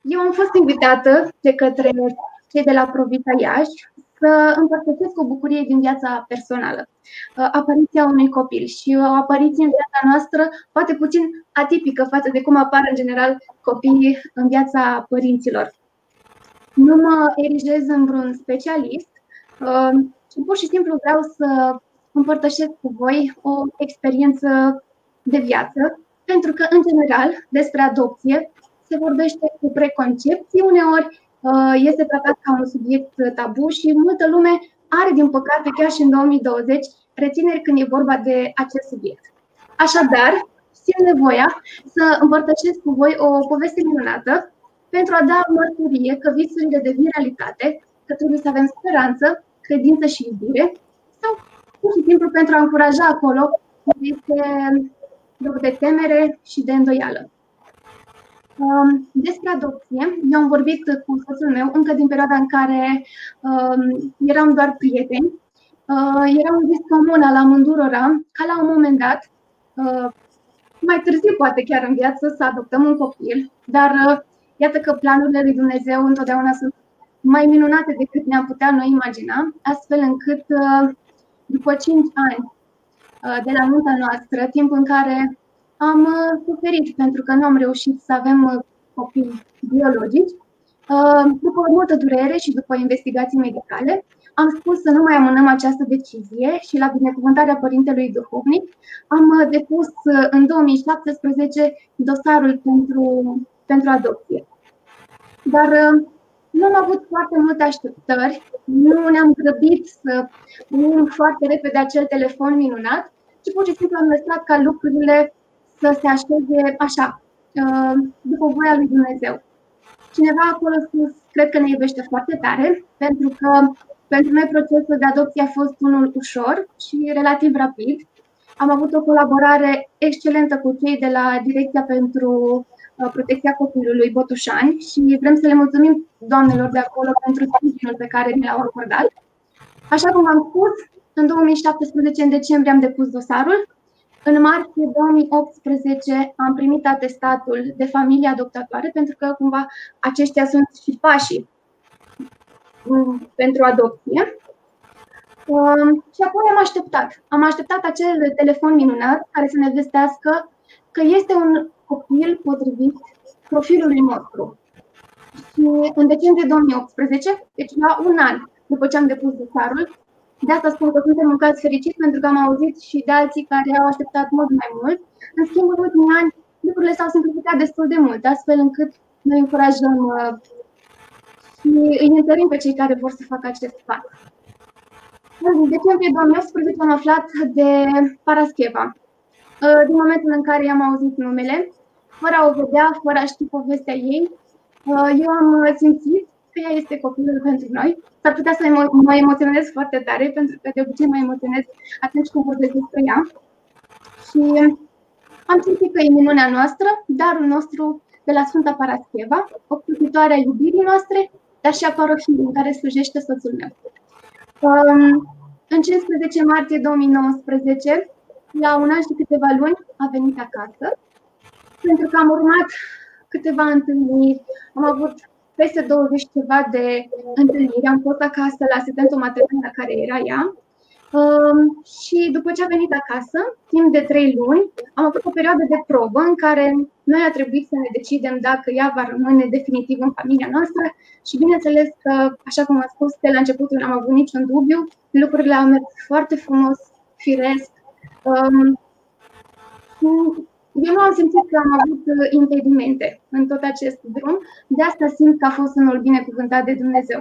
Eu am fost invitată de către cei de la Provita Iași să împărtășesc o bucurie din viața personală, apariția unui copil și o apariție în viața noastră poate puțin atipică față de cum apar în general copiii în viața părinților. Nu mă erigez în vreun specialist, ci pur și simplu vreau să împărtășesc cu voi o experiență de viață, pentru că, în general, despre adopție se vorbește cu preconcepții uneori, este tratat ca un subiect tabu și multă lume are, din păcate, chiar și în 2020, rețineri când e vorba de acest subiect. Așadar, simt nevoia să împărtășesc cu voi o poveste minunată pentru a da mărturie că visurile devin realitate, că trebuie să avem speranță, credință și iubire, sau pur și simplu pentru a încuraja acolo unde este loc de temere și de îndoială. Despre adopție, eu am vorbit cu soțul meu încă din perioada în care eram doar prieteni. Era un vis comun al amândurora ca la un moment dat, mai târziu poate chiar în viață, să adoptăm un copil, dar iată că planurile lui Dumnezeu întotdeauna sunt mai minunate decât ne-am putea noi imagina, astfel încât după 5 ani de la nunta noastră, timp în care am suferit pentru că nu am reușit să avem copii biologici, după multă durere și după investigații medicale, am spus să nu mai amânăm această decizie și la binecuvântarea Părintelui Duhovnic am depus în 2017 dosarul pentru adopție. Dar nu am avut foarte multe așteptări, nu ne-am grăbit să primim foarte repede acel telefon minunat, ci pur și simplu am lăsat ca lucrurile să se așeze așa, după voia lui Dumnezeu. Cineva acolo sus cred că ne iubește foarte tare, pentru că pentru noi procesul de adopție a fost unul ușor și relativ rapid. Am avut o colaborare excelentă cu cei de la Direcția pentru Protecția Copilului Botoșani și vrem să le mulțumim doamnelor de acolo pentru sprijinul pe care ne l-au acordat. Așa cum am spus, în 2017, în decembrie, am depus dosarul. În martie 2018 am primit atestatul de familie adoptatoare, pentru că cumva aceștia sunt și pașii pentru adopție. Și apoi am așteptat. Am așteptat acel telefon minunat care să ne vestească că este un copil potrivit profilului nostru. Și în decembrie 2018, deci la un an după ce am depus dosarul, de asta spun că suntem un caz fericit, pentru că am auzit și de alții care au așteptat mult mai mult. În schimb, în ultimii ani, lucrurile s-au simplificat destul de mult, astfel încât noi încurajăm și îi întărim pe cei care vor să facă acest pas. În decembrie 2018 am aflat de Parascheva. Din momentul în care i-am auzit numele, fără a o vedea, fără a ști povestea ei, eu am simțit că ea este copilul pentru noi. S-ar putea să mă emoționez foarte tare, pentru că de obicei mă emoționez atunci când vorbesc despre ea. Și am simțit că e minunea noastră, darul nostru de la Sfânta Parascheva, ocrotitoarea iubirii noastre, dar și a parohiei în care slujește soțul meu. În 15 martie 2019, la un an și câteva luni, a venit acasă, pentru că am urmat câteva întâlniri, am avut peste 20 ceva de întâlniri, am fost acasă la asistentul maternal la care era ea. Și după ce a venit acasă, timp de 3 luni, am avut o perioadă de probă în care noi a trebuit să ne decidem dacă ea va rămâne definitiv în familia noastră și bineînțeles că, așa cum am spus, de la începutul n-am avut niciun dubiu, lucrurile au mers foarte frumos, firesc. Eu nu am simțit că am avut impedimente în tot acest drum, de asta simt că a fost unul binecuvântat de Dumnezeu.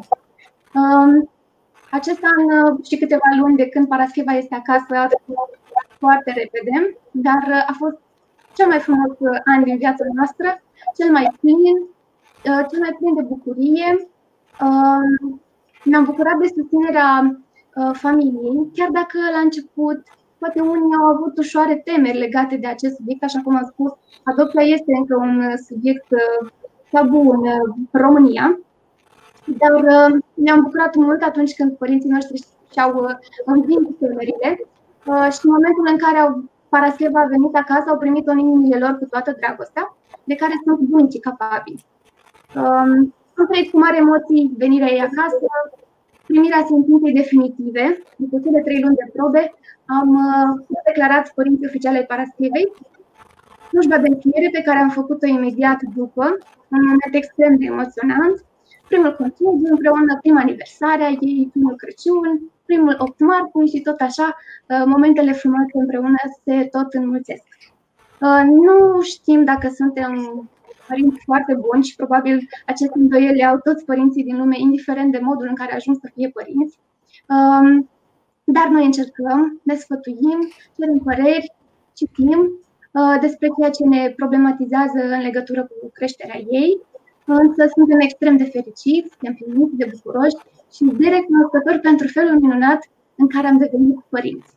Acest an și câteva luni de când Parascheva este acasă a trecut foarte repede, dar a fost cel mai frumos an din viața noastră, cel mai plin de bucurie. Ne-am bucurat de susținerea familiei, chiar dacă la început poate unii au avut ușoare temeri legate de acest subiect, așa cum am spus, adopția este încă un subiect tabu în România. Dar ne-am bucurat mult atunci când părinții noștri și-au învins temerile și în momentul în care Parascheva a venit acasă, au primit-o în inimile lor cu toată dragostea, de care sunt bunicii capabili. Am trăit cu mari emoții venirea ei acasă, primirea sentinței definitive. După cele 3 luni de probe, am declarat părinții oficiali ai Paraschivei. Slujba de încheiere pe care am făcut-o imediat după, un moment extrem de emoționant. Primul concediu împreună, prima aniversare a ei, primul Crăciun, primul 8 martie și tot așa, momentele frumoase împreună se tot înmulțesc. Nu știm dacă suntem părinți foarte buni și probabil aceste îndoieli au toți părinții din lume, indiferent de modul în care ajung să fie părinți. Dar noi încercăm, ne sfătuim, cerem păreri, citim despre ceea ce ne problematizează în legătură cu creșterea ei, însă suntem extrem de fericiți, de împliniți, de bucuroși și de recunoscători pentru felul minunat în care am devenit părinți.